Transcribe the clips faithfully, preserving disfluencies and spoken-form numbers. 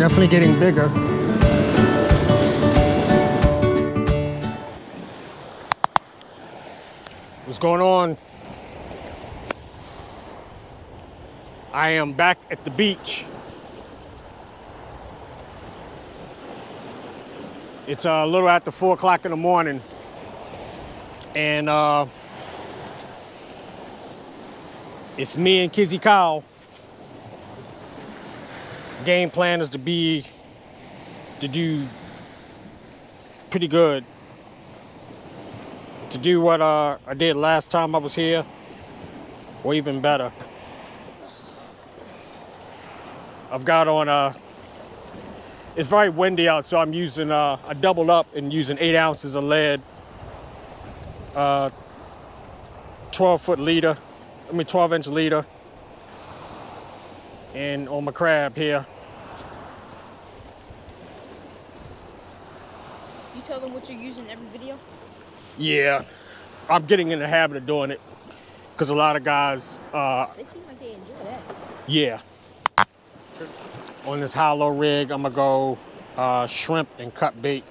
Definitely getting bigger. What's going on? I am back at the beach. It's a little after four o'clock in the morning, and uh, it's me and Kizzy Cow. Game plan is to be to do pretty good. To do what uh, I did last time I was here, or even better. I've got on a, it's very windy out, so I'm using, uh, I doubled up and using eight ounces of lead, uh, twelve foot leader, I mean twelve inch leader, and on my crab here. You tell them what you're using every video? Yeah, I'm getting in the habit of doing it, because a lot of guys, uh, they seem like they enjoy that. Yeah. On this hollow rig, I'm gonna go uh, shrimp and cut bait.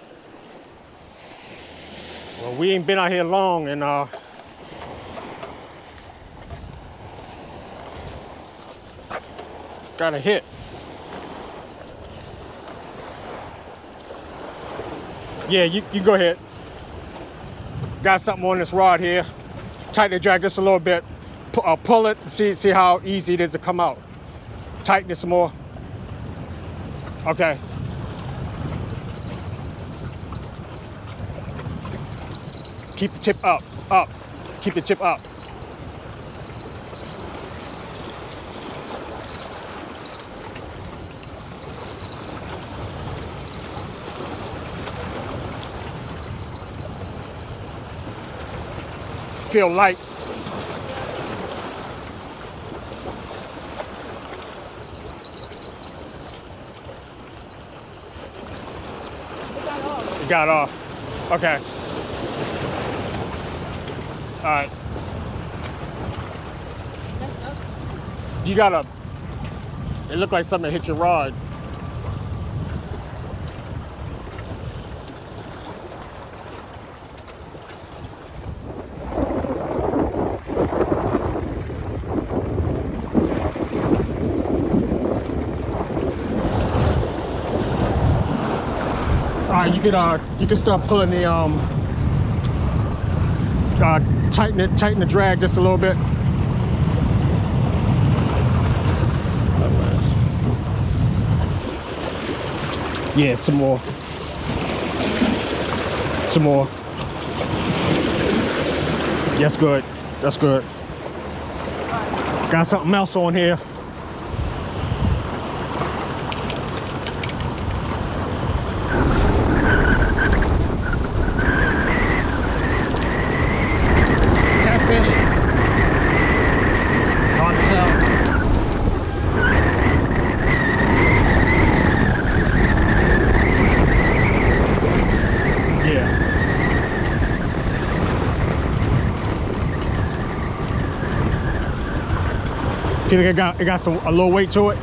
Well, we ain't been out here long, and uh, got a hit. Yeah, you, you go ahead. Got something on this rod here. Tighten the drag just a little bit. P uh, pull it, see, see how easy it is to come out. Tighten it some more. Okay. Keep the tip up, up. Keep the tip up. Feel light. It got off. Okay. All right. That sucks. You gotta, it looked like something hit your rod. All right, you could uh, you can start pulling the um, uh, tighten it, tighten the drag just a little bit. Yeah, some more, some more. That's good. That's good. Got something else on here. Catfish. Hard to tell. Yeah. Feel like it got it got some a little weight to it.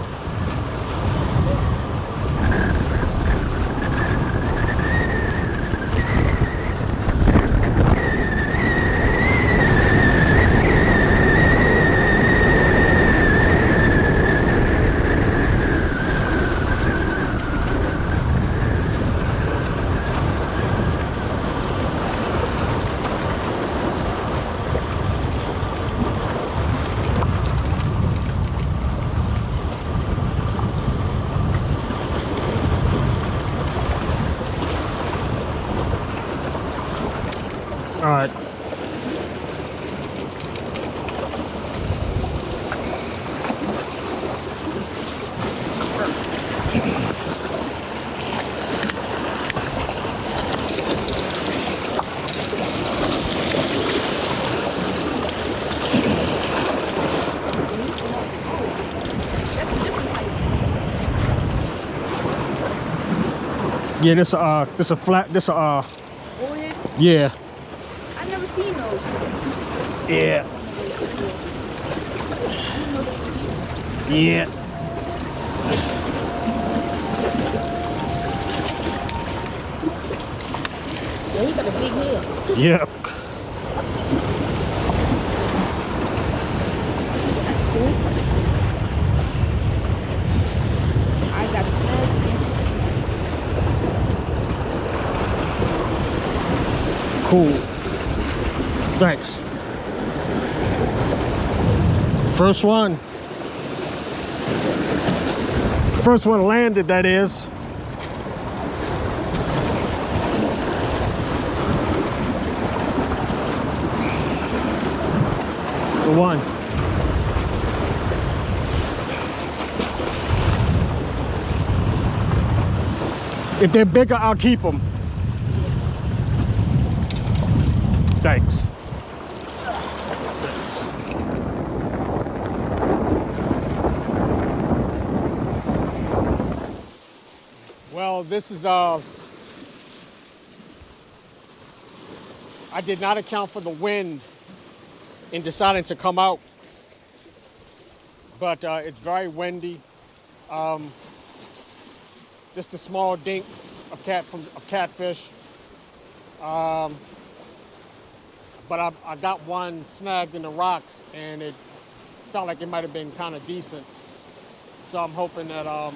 All right. Yeah, this uh, this a flat, this uh, Forehead? yeah. I've never seen those. Yeah. Yeah. Yeah, he got a big head. Yep. That's cool. I got the Cool. Thanks. First one. First one landed, that is. The one. If they're bigger, I'll keep them. Thanks. Well, this is, uh, I did not account for the wind in deciding to come out, but uh, it's very windy. Um, just the small dinks of cat from of catfish. Um, but I, I got one snagged in the rocks, and it felt like it might have been kind of decent. So I'm hoping that um,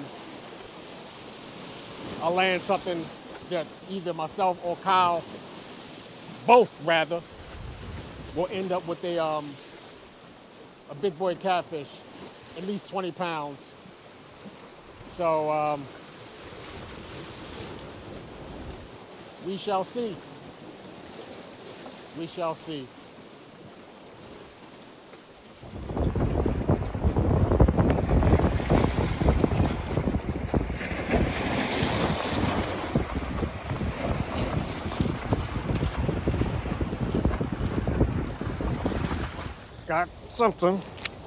I'll land something that either myself or Kyle, both rather, will end up with a um, a big boy catfish, at least twenty pounds. So um, we shall see. We shall see. Got something.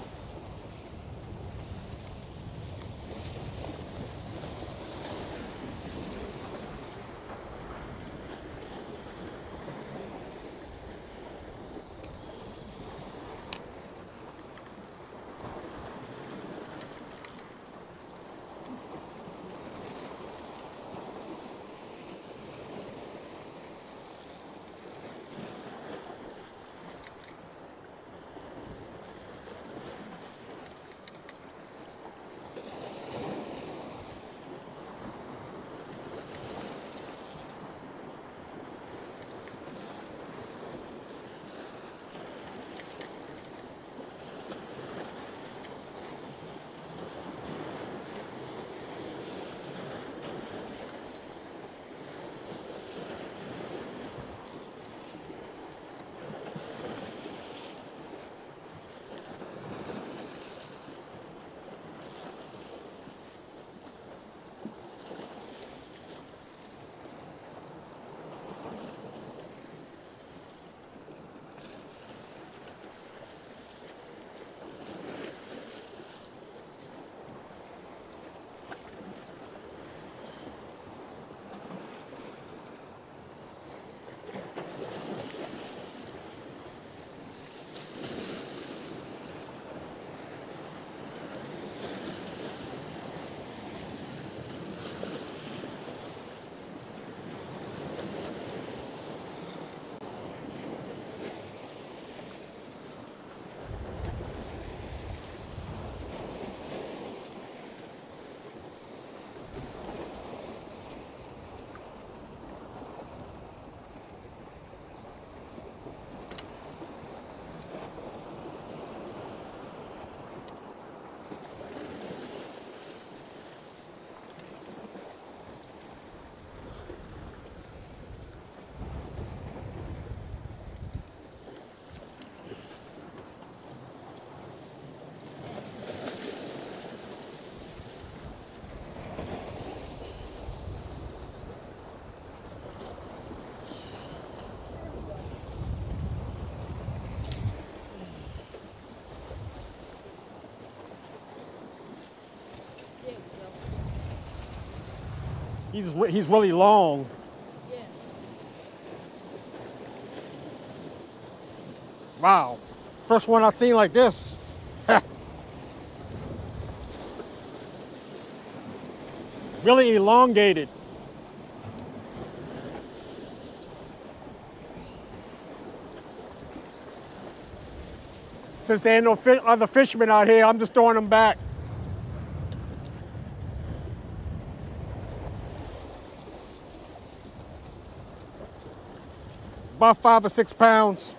He's, he's really long. Yeah. Wow. First one I've seen like this. Really elongated. Since there ain't no fi other fishermen out here, I'm just throwing them back. About five or six pounds.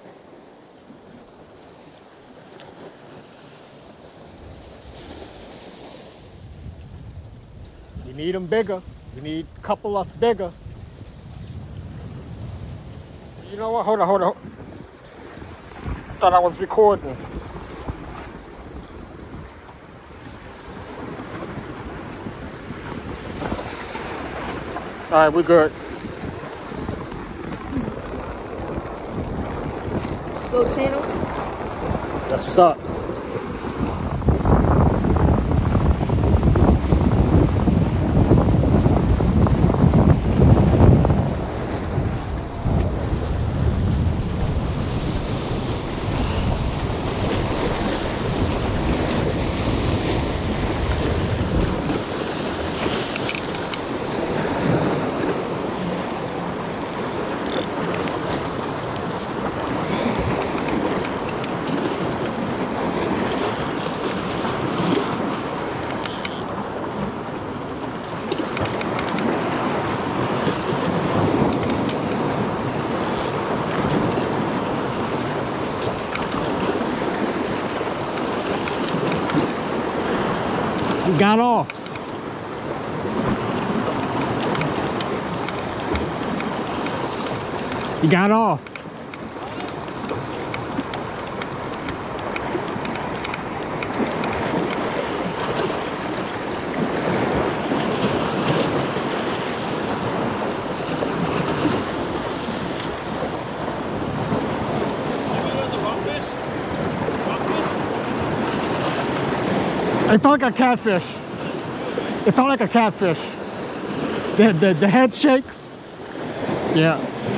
You need them bigger. You need a couple us bigger. You know what? Hold on, hold on. Thought I was recording. All right, we're good. Go channel. That's what's up. Got off. He got off. It felt like a catfish. It felt like a catfish. The, the, the head shakes. Yeah.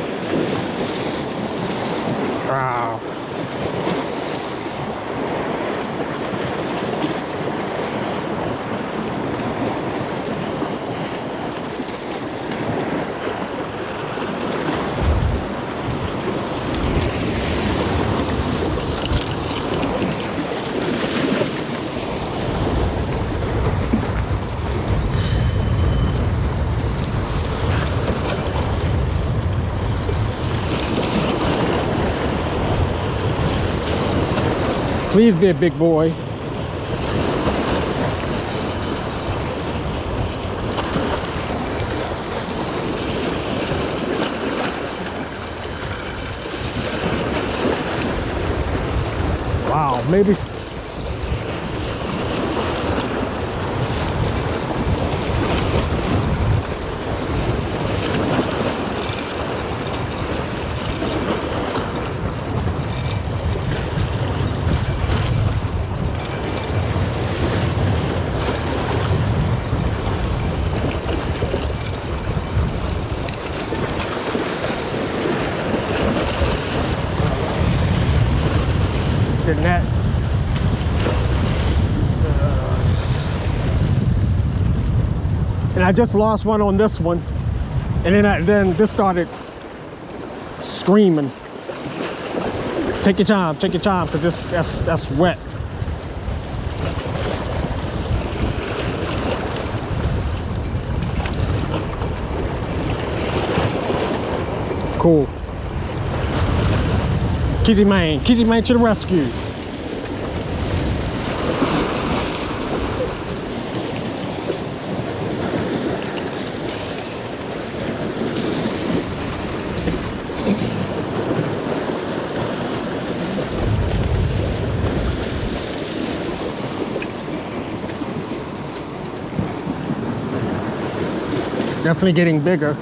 Wow. Please be a big boy. Wow, maybe. The net. Uh, and I just lost one on this one, and then I, then this started screaming. Take your time, take your time, because this that's that's wet. Cool. Kizzy man, Kizzy man to the rescue. Definitely getting bigger.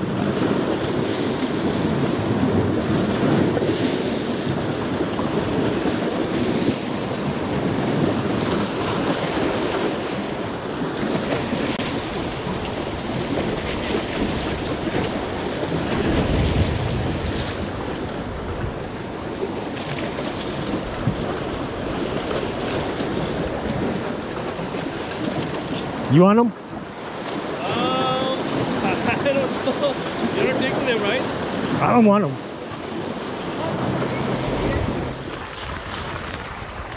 You want them? Um, I don't know. You're not taking them, right? I don't want them.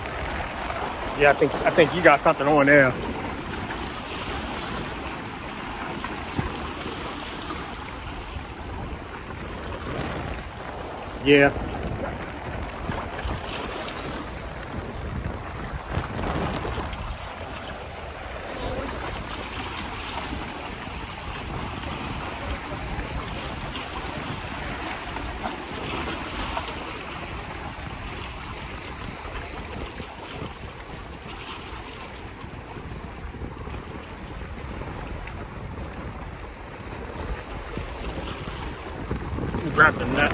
Yeah, I think I think you got something on there. Yeah. Grab the net.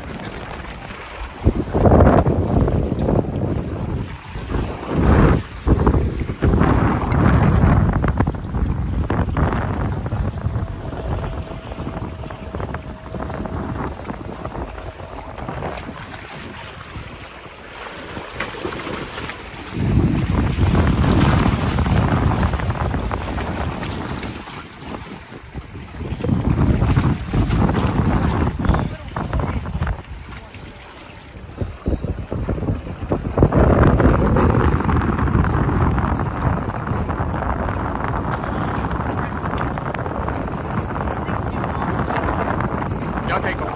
Y'all take off.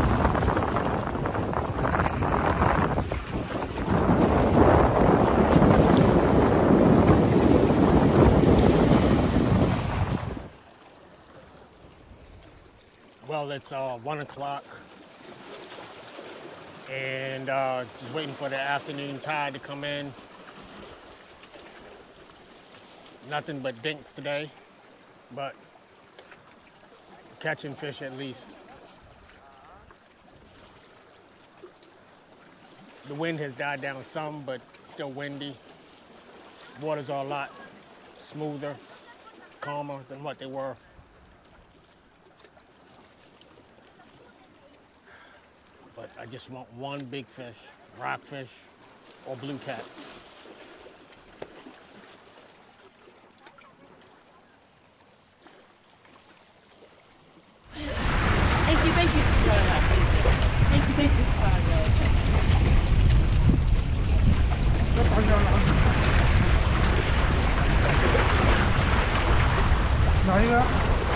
Well, it's uh, one o'clock, and uh, just waiting for the afternoon tide to come in. Nothing but dinks today, but catching fish at least. The wind has died down some, but still windy. Waters are a lot smoother, calmer than what they were. But I just want one big fish, rockfish or blue cat. Thank you, thank you. Thank you, thank you. Nói nữa.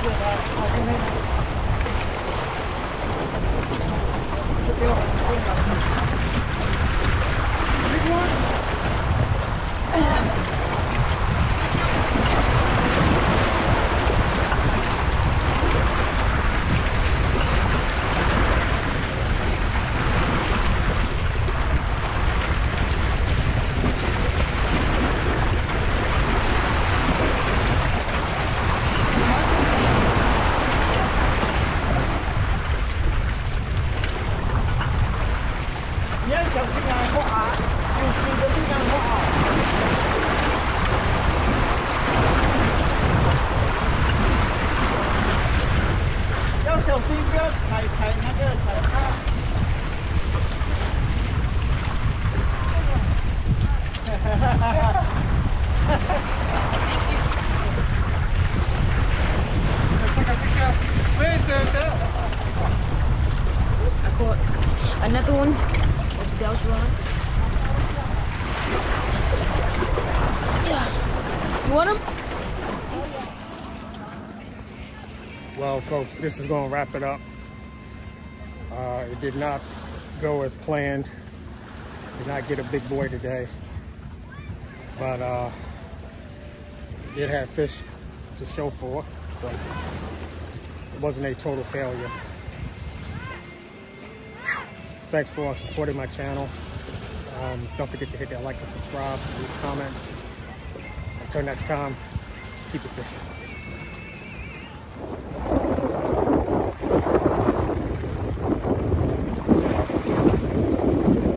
Nhớ chồng cái nhà có ả, nhưng khi đến cái nhà có ả. Nhớ chồng xin biết thầy thầy nó cái thầy khác. I caught another one. That was wrong. Yeah. You want them? Well, folks, this is going to wrap it up. Uh, it did not go as planned. Did not get a big boy today. But uh, did have fish to show for, so it wasn't a total failure. Thanks for supporting my channel. Um, don't forget to hit that like and subscribe, leave comments. Until next time, keep it fishing.